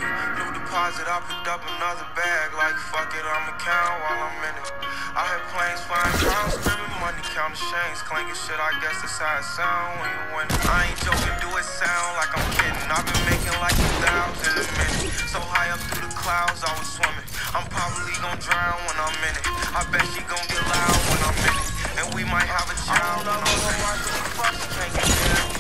New deposit, I picked up another bag. Like fuck it, I'ma count while I'm in it. I had planes flying down, screaming money, counting chains, clanking shit. I guess that's how it sound when you win. I ain't joking, do it sound like I'm kidding. I've been making like 2,000 a minute. So high up through the clouds, I was swimming. I'm probably gonna drown when I'm in it. I bet she gon' get loud when I'm in it. And we might have a child when I'm in it. Can't get there.